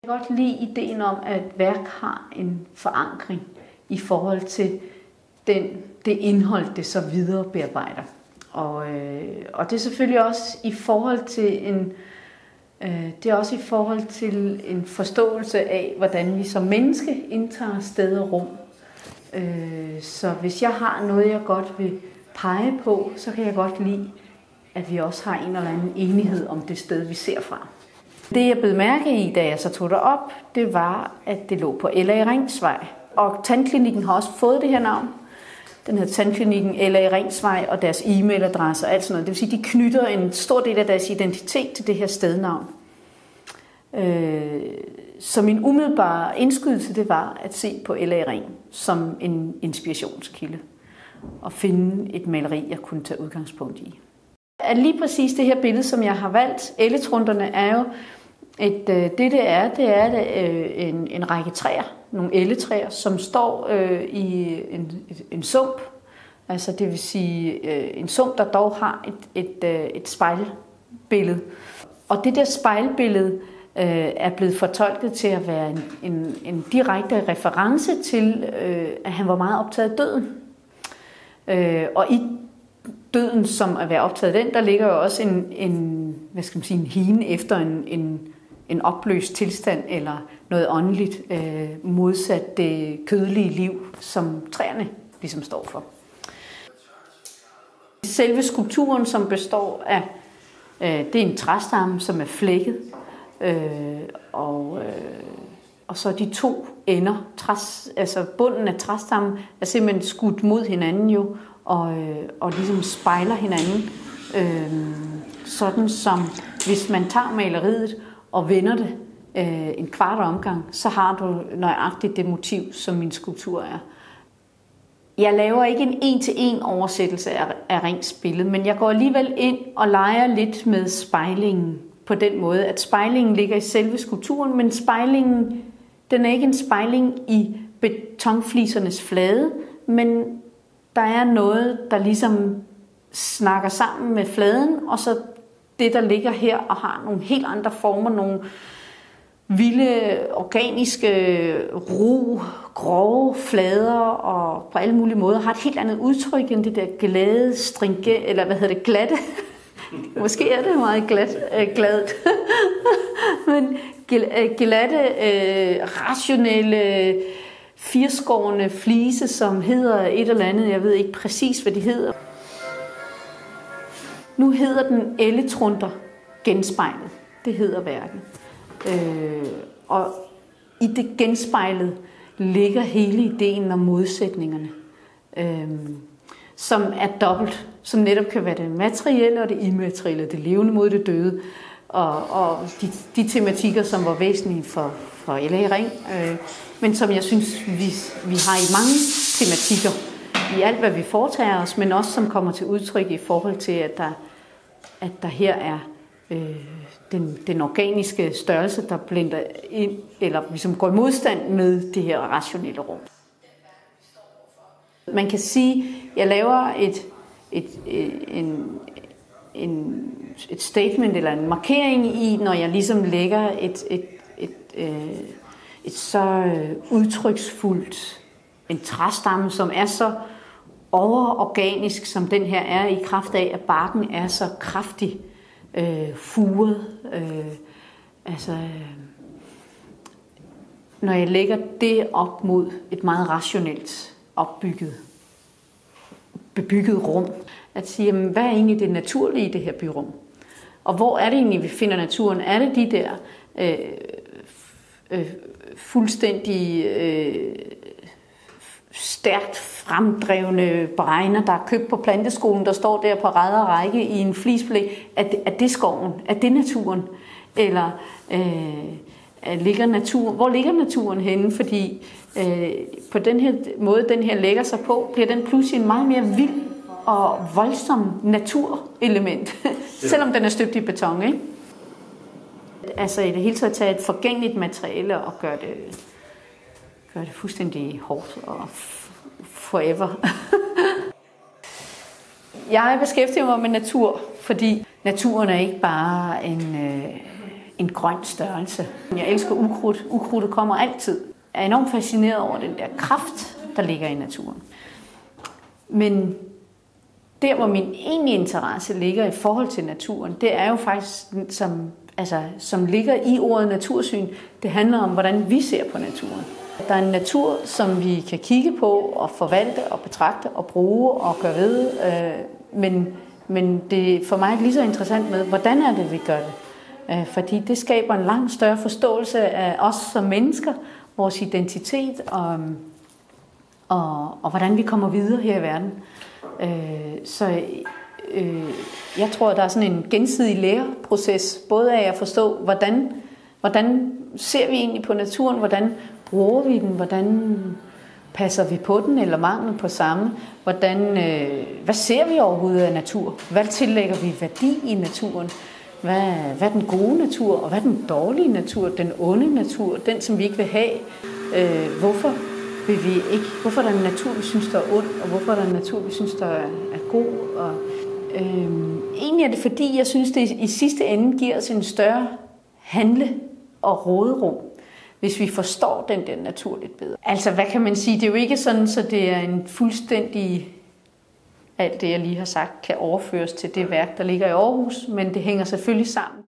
Jeg kan godt lide ideen om, at værk har en forankring i forhold til det indhold, det så videre bearbejder. Og det er selvfølgelig også i forhold til en forståelse af, hvordan vi som menneske indtager sted og rum. Så hvis jeg har noget, jeg godt vil pege på, så kan jeg godt lide, at vi også har en eller anden enighed om det sted, vi ser fra. Det jeg blev mærke i, da jeg så tog det op, det var, at det lå på LA Ringsvej. Og tandklinikken har også fået det her navn. Den hedder Tandklinikken LA Ringsvej, og deres e-mailadresse og alt sådan noget. Det vil sige, de knytter en stor del af deres identitet til det her stednavn. Så min umiddelbare indskydelse, det var at se på LA Ring som en inspirationskilde. Og finde et maleri, jeg kunne tage udgangspunkt i. At lige præcis det her billede, som jeg har valgt, elletrunderne, er jo det er en række træer, nogle elletræer, som står i en sump. Altså det vil sige en sump, der dog har et spejlbillede. Og det der spejlbillede er blevet fortolket til at være en direkte reference til, at han var meget optaget af døden. Og i døden, som at være optaget af den, der ligger jo også en hine efter en opløst tilstand eller noget åndeligt modsat det kødelige liv, som træerne ligesom står for. Selve skulpturen, som består af, det er en træstamme, som er flækket, og så de to ender, altså bunden af træstammen er simpelthen skudt mod hinanden jo, og ligesom spejler hinanden, sådan som hvis man tager maleriet og vender det en kvart omgang, så har du nøjagtigt det motiv, som min skulptur er. Jeg laver ikke en en-til-en oversættelse af Rings billede, men jeg går alligevel ind og leger lidt med spejlingen på den måde, at spejlingen ligger i selve skulpturen, men spejlingen, den er ikke en spejling i betonflisernes flade, men der er noget, der ligesom snakker sammen med fladen, og så det, der ligger her og har nogle helt andre former, nogle vilde, organiske, ro, grove flader, og på alle mulige måder har et helt andet udtryk end det der glade, glatte. Måske er det meget gladt. Men glatte, rationelle, firskårne flise, som hedder et eller andet, jeg ved ikke præcis, hvad de hedder. Nu hedder den Elletrunder genspejlet. Det hedder værket. Og i det genspejlet ligger hele ideen om modsætningerne, som er dobbelt, som netop kan være det materielle og det immaterielle, det levende mod det døde, og de tematikker, som var væsentlige for LA Ring, men som jeg synes, vi har i mange tematikker i alt, hvad vi foretager os, men også som kommer til udtryk i forhold til, at der her er den organiske størrelse, der blinder ind, eller ligesom går i modstand med det her rationelle rum. Man kan sige, at jeg laver et statement eller en markering i, når jeg ligesom lægger et så udtryksfuldt en træstamme, som er så overorganisk, som den her er, i kraft af, at barken er så kraftig, furet. Når jeg lægger det op mod et meget rationelt bebygget rum, at sige, jamen, hvad er egentlig det naturlige i det her byrum? Og hvor er det egentlig, vi finder naturen? Er det de der fuldstændig stærkt fremdrevne bregner, der er købt på planteskolen, der står der på ræd og række i en flisblæ? Er det skoven? Er det naturen? Eller hvor ligger naturen henne? Fordi på den her måde, den her lægger sig på, bliver den pludselig en meget mere vild og voldsom naturelement, selvom den er støbt i beton, ikke? Altså i det hele taget tage et forgængeligt materiale og gøre det fuldstændig hårdt og forever. Jeg beskæftiger mig med natur, fordi naturen er ikke bare en grøn størrelse. Jeg elsker ukrudt. Ukrudtet kommer altid. Jeg er enormt fascineret over den der kraft, der ligger i naturen. Men der, hvor min egentlige interesse ligger i forhold til naturen, det er jo faktisk, som ligger i ordet natursyn. Det handler om, hvordan vi ser på naturen. Der er en natur, som vi kan kigge på og forvalte og betragte og bruge og gøre ved. Men det er for mig lige så interessant med, hvordan er det, vi gør det. Fordi det skaber en langt større forståelse af os som mennesker, vores identitet og hvordan vi kommer videre her i verden. Jeg tror, at der er sådan en gensidig læreproces, både af at forstå, hvordan ser vi egentlig på naturen, hvordan bruger vi den, hvordan passer vi på den eller mangel på samme, hvad ser vi overhovedet af natur, hvad tillægger vi værdi i naturen, hvad er den gode natur, og hvad er den dårlige natur, den onde natur, den som vi ikke vil have, hvorfor er der en natur, vi synes, der er ond, og hvorfor er der en natur, vi synes, der er god. Og, egentlig er det, fordi jeg synes, det i sidste ende giver os en større handle- og råderum, hvis vi forstår den der natur lidt bedre. Altså, hvad kan man sige? Det er jo ikke sådan, så det er en fuldstændig, alt det, jeg lige har sagt, kan overføres til det værk, der ligger i Aarhus, men det hænger selvfølgelig sammen.